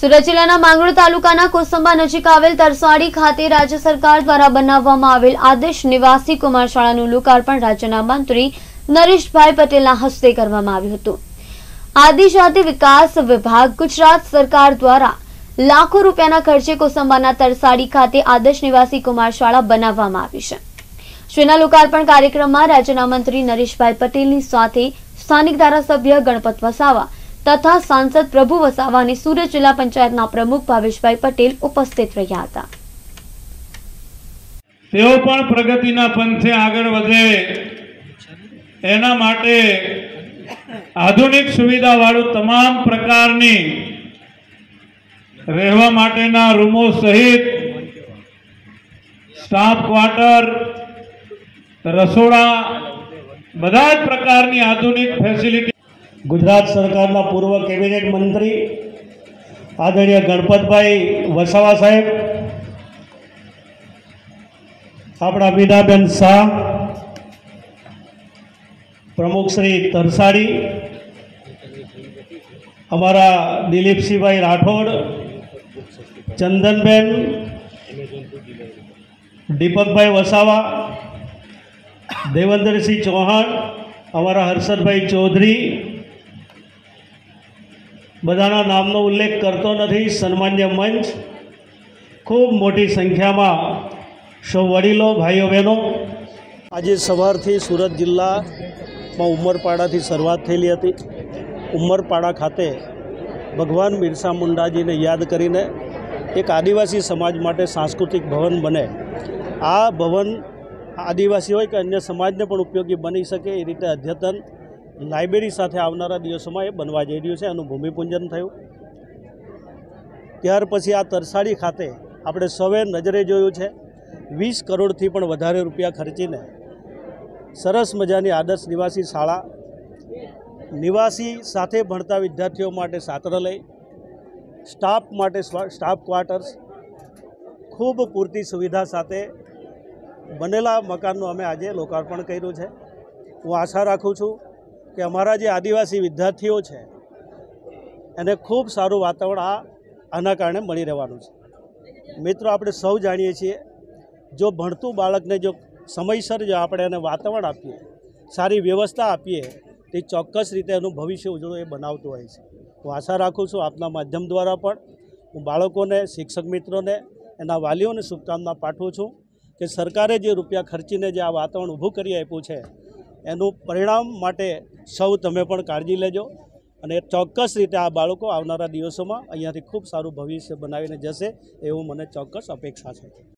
સુરત જિલ્લાના માંગરોળ તાલુકાના કોસંબા નજીક આવેલ તરસાડી ખાતે રાજ્ય સરકાર દ્વારા બનાવવામાં આવેલ આદર્શ નિવાસી કુમાર શાળાનું લોકાર્પણ રાજ્યના મંત્રી નરેશભાઈ પટેલના હસ્તે કરવામાં આવ્યું હતું। આદિજાતિ વિકાસ વિભાગ ગુજરાત સરકાર દ્વારા લાખો રૂપિયાના ખર્ચે કોસંબાના તરસાડી ખાતે આદર્શ નિવાસી કુમાર શાળા બનાવવામાં આવી છે। જેના લોકાર્પણ કાર્યક્રમમાં રાજ્યના મંત્રી નરેશભાઈ પટેલની સાથે સ્થાનિક ધારાસભ્ય ગણપત વસાવા तथा सांसद प्रभु वसावा ने सूरत जिला पंचायतना प्रमुख भावेशभाई पटेल उपस्थित रह्या हता। तेओ पण प्रगतिना पंथे आगळ वधे एना माटे आधुनिक सुविधा वाळुं तमाम प्रकारनी रहेवा माटेना रूमो सहित स्टाफ क्वार्टर रसोड़ा बधा ज प्रकारनी आधुनिक फेसिलिटी गुजरात सरकारना पूर्व कैबिनेट मंत्री आदरणीय गणपतभाई वसावा साहेब, अपना मीनाबेन शाह, प्रमुख श्री तरसाड़ी, हमारा दिलीपसिंह भाई राठौड़, चंदनबेन, दीपक भाई वसावा, देवेंद्र सिंह चौहान, हमारा हर्षद भाई चौधरी, बधाना नामनो उल्लेख करतो नहीं। सन्मान्य मंच, खूब मोटी संख्या में सौ वडीलो भाईओ बहनों, आज सवारथी सूरत जिल्ला में उमरपाड़ा थी शरूआत थयेली हती। उमरपाड़ा खाते भगवान बिरसा मुंडाजी ने याद करीने एक आदिवासी समाज माटे सांस्कृतिक भवन बने। आ भवन आदिवासी होय के अन्य समाज ने पण उपयोगी बनी सके ए रीते अद्यतन लाइब्रेरी साथे आवनारा दिवसोमां ए बनवा जई रह्युं छे। एनुं भूमिपूजन थयुं। त्यार पछी आ तरसाड़ी खाते आपणे सौए नजरे जोयुं छे 20 करोड़थी पण वधारे रूपिया खर्चीने सरस मजानी आदर्श निवासी शाळा, निवासी साथे भणता विद्यार्थीओ माटे छात्रालय, स्टाफ माटे स्टाफ क्वार्टर्स, खूब पूरती सुविधा साथे बनेला मकाननुं अमे आजे लोकार्पण कर्युं छे। हूँ आशा राखुं छुं कि अमारा जे आदिवासी विद्यार्थीओ छे एने खूब सारूं वातावरण आना कारणे मळी रहेवानुं छे। मित्रों, आपणे सौ जाणीए छीए जो भणतुं बाळकने जो समयसर जो आपणे एने वातावरण आपीए, सारी व्यवस्था आपीए, ते चोक्कस रीते एनुं भविष्य उजळुं ए बनावतुं होय छे। हूँ आशा राखुं छुं आपना माध्यम द्वारा पण हूँ बाळकोने, शिक्षक मित्रोने, एना वालीओने शुभकामना पाठवुं छुं कि सरकारे जे रूपिया खर्चीने जे आ वातावरण ऊभुं करी आप्युं छे एनु परिणाम माटे सौ तमे पण काळजी लेजो अने चोक्कस रीते आ बाळको आवनारा दिवसोमां अहींयाथी खूब सारूं भविष्य बनावीने जशे एवुं मने चोक्कस अपेक्षा छे।